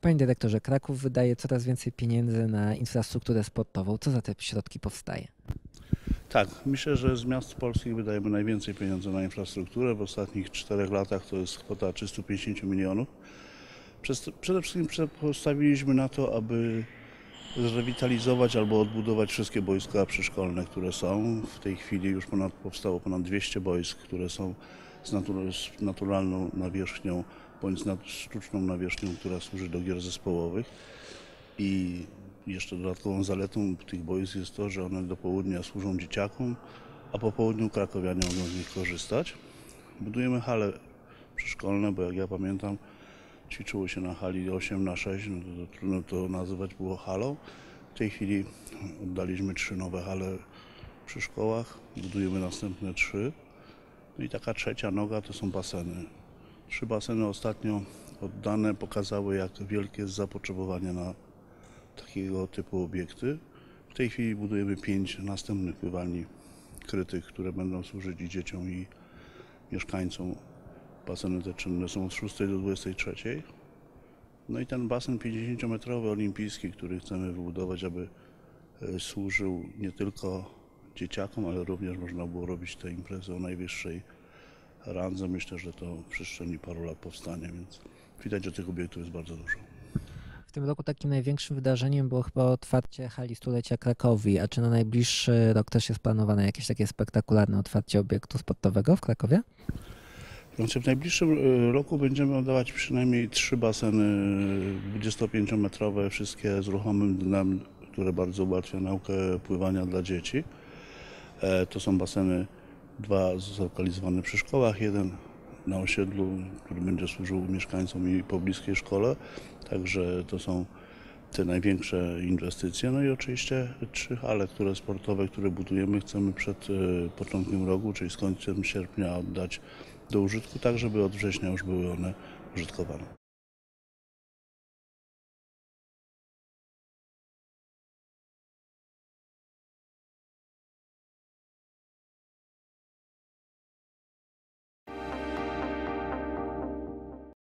Panie dyrektorze, Kraków wydaje coraz więcej pieniędzy na infrastrukturę sportową. Co za te środki powstaje? Tak, myślę, że z miast polskich wydajemy najwięcej pieniędzy na infrastrukturę. W ostatnich 4 latach to jest kwota 350 milionów. Przede wszystkim postawiliśmy na to, aby zrewitalizować albo odbudować wszystkie boiska przyszkolne, które są. W tej chwili już powstało ponad 200 boisk, które są z naturalną nawierzchnią bądź z sztuczną nawierzchnią, która służy do gier zespołowych. I jeszcze dodatkową zaletą tych boisk jest to, że one do południa służą dzieciakom, a po południu krakowianie mogą z nich korzystać. Budujemy hale przyszkolne, bo jak ja pamiętam, ćwiczyło się na hali 8x6, no to trudno to nazywać było halą. W tej chwili oddaliśmy 3 nowe hale przy szkołach, budujemy następne 3. No i taka trzecia noga to są baseny. 3 baseny ostatnio oddane pokazały, jak wielkie jest zapotrzebowanie na takiego typu obiekty. W tej chwili budujemy 5 następnych pływalni krytych, które będą służyć i dzieciom, i mieszkańcom. Baseny te czynne są od 6 do 23. No i ten basen 50-metrowy olimpijski, który chcemy wybudować, aby służył nie tylko dzieciakom, ale również można było robić te imprezy o najwyższej randze. Myślę, że to w przestrzeni paru lat powstanie, więc widać, że tych obiektów jest bardzo dużo. W tym roku takim największym wydarzeniem było chyba otwarcie hali stulecia Krakowi. A czy na najbliższy rok też jest planowane jakieś takie spektakularne otwarcie obiektu sportowego w Krakowie? Znaczy w najbliższym roku będziemy oddawać przynajmniej 3 baseny 25-metrowe, wszystkie z ruchomym dnem, które bardzo ułatwia naukę pływania dla dzieci. To są baseny 2 zlokalizowane przy szkołach, jeden na osiedlu, który będzie służył mieszkańcom i pobliskiej szkole. Także to są te największe inwestycje. No i oczywiście 3 hale, sportowe, które budujemy, chcemy przed początkiem roku, czyli z końcem sierpnia oddać do użytku, tak żeby od września już były one użytkowane.